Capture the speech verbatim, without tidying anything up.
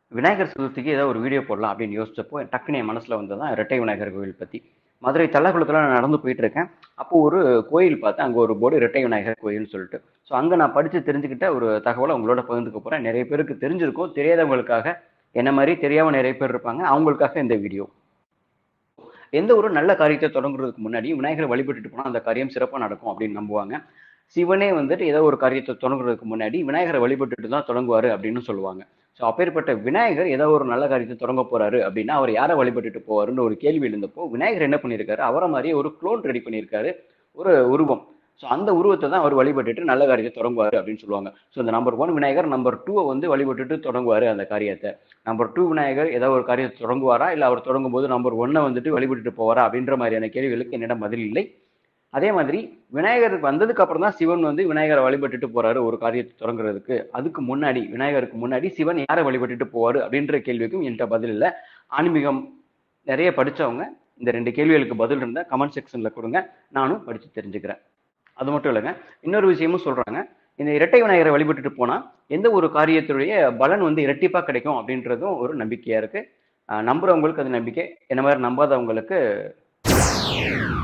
விநாயகர் சதுர்த்திக்கு ஏதோ ஒரு வீடியோ போடலாம் அப்படின்னு யோசிச்சப்போ டக்குனு என் மனசுல வந்ததான் இரட்டை விநாயகர் கோயில் பத்தி. மதுரை தல்லாக்குளத்துல நான் நடந்து போயிட்டு இருக்கேன். அப்போ ஒரு கோயில் பார்த்தேன். அங்க ஒரு போர்டு இரட்டை விநாயகர் கோயில்னு சொல்லிட்டு. ஸோ அங்க நான் படிச்சு தெரிஞ்சுக்கிட்ட ஒரு தகவலை உங்களோட பகிர்ந்துக்க போறேன். நிறைய பேருக்கு தெரிஞ்சிருக்கும், தெரியாதவங்களுக்காக என்ன மாதிரி தெரியாம நிறைய பேர் இருப்பாங்க, அவங்களுக்காக இந்த வீடியோ. எந்த ஒரு நல்ல காரியத்தை தொடங்குறதுக்கு முன்னாடி விநாயகரை வழிபட்டுட்டு போனா அந்த காரியம் சிறப்பா நடக்கும் அப்படின்னு நம்புவாங்க. சிவனே வந்துட்டு ஏதோ ஒரு காரியத்தை தொடங்குறதுக்கு முன்னாடி விநாயகரை வழிபட்டுட்டு தான் தொடங்குவாரு அப்படின்னு சொல்லுவாங்க. ஸோ அப்பேற்பட்ட விநாயகர் ஏதோ ஒரு நல்ல காரியத்தை தொடங்க போறாரு அப்படின்னா அவர் யாரை வழிபட்டுட்டு போவாருன்னு ஒரு கேள்வி எழுந்தப்போ விநாயகர் என்ன பண்ணியிருக்காரு, அவரை மாதிரியே ஒரு குளோன் ரெடி பண்ணியிருக்காரு, ஒரு உருவம். ஸோ அந்த உருவத்தை தான் அவர் வழிபட்டுட்டு நல்ல காரியத்தை தொடங்குவாரு அப்படின்னு சொல்லுவாங்க. ஸோ இந்த நம்பர் ஒன் விநாயகர் நம்பர் டூவை வந்து வழிபட்டுட்டு தொடங்குவாரு அந்த காரியத்தை. நம்பர் டூ விநாயகர் ஏதோ ஒரு காரியத்தை தொடங்குவாரா, இல்லை அவர் தொடங்கும் போது நம்பர் ஒன்னை வந்துட்டு வழிபட்டுட்டு போவாரா அப்படின்ற மாதிரியான கேள்விகளுக்கு என்னிடம் பதில் இல்லை. அதே மாதிரி விநாயகர் வந்ததுக்கு அப்புறம் தான் சிவன் வந்து விநாயகரை வழிபட்டுட்டு போறாரு ஒரு காரியத்தை தொடங்குறதுக்கு. அதுக்கு முன்னாடி விநாயகருக்கு முன்னாடி சிவன் யாரை வழிபட்டுட்டு போவாரு அப்படின்ற கேள்விக்கும் என்கிட்ட பதில் இல்லை. ஆன்மீகம் நிறைய படிச்சவங்க இந்த ரெண்டு கேள்விகளுக்கு பதில் இருந்தா கமெண்ட் செக்ஷன்ல கொடுங்க, நானும் படிச்சு தெரிஞ்சுக்கிறேன். அது மட்டும் இல்லைங்க, இன்னொரு விஷயமும் சொல்றாங்க. இந்த இரட்டை விநாயகரை வழிபட்டுட்டு போனா எந்த ஒரு காரியத்துடைய பலன் வந்து இரட்டிப்பா கிடைக்கும் அப்படின்றதும் ஒரு நம்பிக்கையா இருக்கு. நம்புறவங்களுக்கு அது நம்பிக்கை, என்ன மாதிரி நம்பாதவங்களுக்கு